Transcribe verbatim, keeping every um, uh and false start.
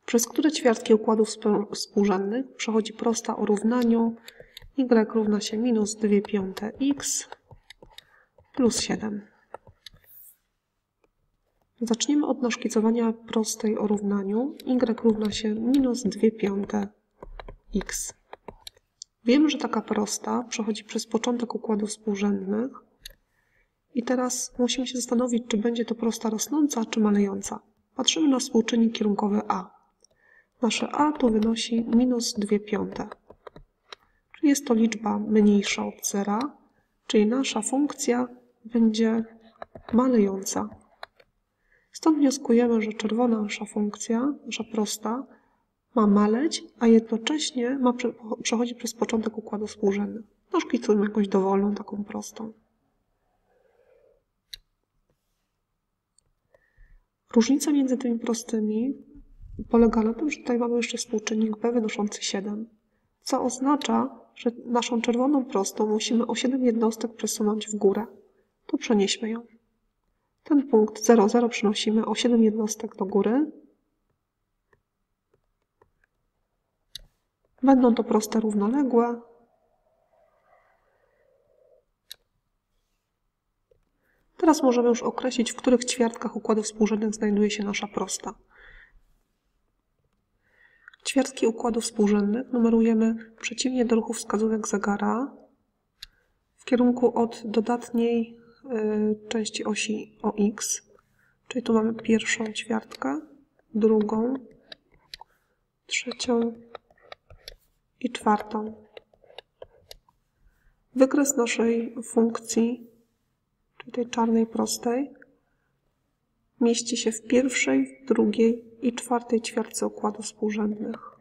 Przez które ćwiartki układów współrzędnych przechodzi prosta o równaniu y równa się minus dwie piąte x plus siedem. Zaczniemy od naszkicowania prostej o równaniu y równa się minus dwie piąte x. Wiemy, że taka prosta przechodzi przez początek układów współrzędnych i teraz musimy się zastanowić, czy będzie to prosta rosnąca, czy malejąca. Patrzymy na współczynnik kierunkowy a. Nasze a tu wynosi minus dwie piąte. Czyli jest to liczba mniejsza od zera, czyli nasza funkcja będzie malejąca. Stąd wnioskujemy, że czerwona nasza funkcja, nasza prosta, ma maleć, a jednocześnie ma przechodzić przez początek układu współrzędnych. No, szkicujmy jakąś dowolną, taką prostą. Różnica między tymi prostymi polega na tym, że tutaj mamy jeszcze współczynnik b wynoszący siedem, co oznacza, że naszą czerwoną prostą musimy o siedem jednostek przesunąć w górę. To przenieśmy ją. Ten punkt zero, zero przenosimy o siedem jednostek do góry. Będą to proste równoległe. Teraz możemy już określić, w których ćwiartkach układów współrzędnych znajduje się nasza prosta. Ćwiartki układów współrzędnych numerujemy przeciwnie do ruchu wskazówek zegara w kierunku od dodatniej y, części osi o x. Czyli tu mamy pierwszą ćwiartkę, drugą, trzecią i czwartą. Wykres naszej funkcji, czyli tej czarnej prostej, mieści się w pierwszej, drugiej i czwartej ćwiartce układów współrzędnych.